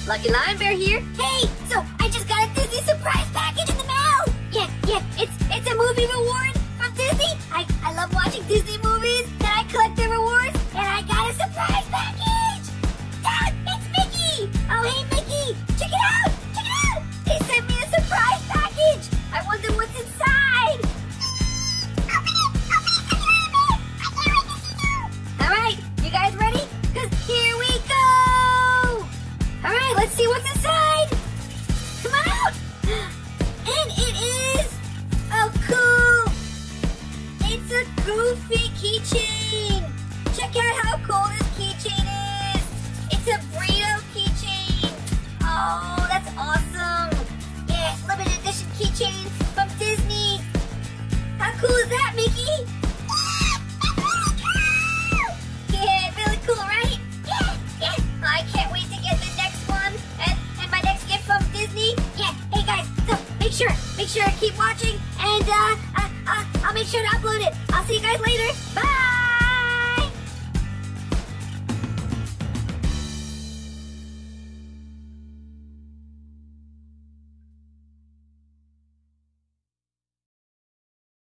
Lucky Lion Bear here. Hey, so I just got a Disney surprise package in the mail. Yeah, it's a movie reward from Disney. I love watching Disney movies, and I collect the rewards, and I got a surprise package. Dad, it's Mickey. Oh, hey, Mickey. Check it out. Check it out. They sent me a surprise package. I wonder what's inside. All right, you guys ready? Because here we go. All right, let's see what's inside. Come on out. And it is, oh cool, it's a Goofy keychain. Check out how cool this keychain is. It's a burrito keychain. Oh, that's awesome. Yeah, limited edition keychain from Disney. How cool is that, Mickey? Yeah, really cool, right? Yeah. I can't wait to get the next one and my next gift from Disney. Yeah, hey guys, so make sure to keep watching, and I'll make sure to upload it. I'll see you guys later. Bye!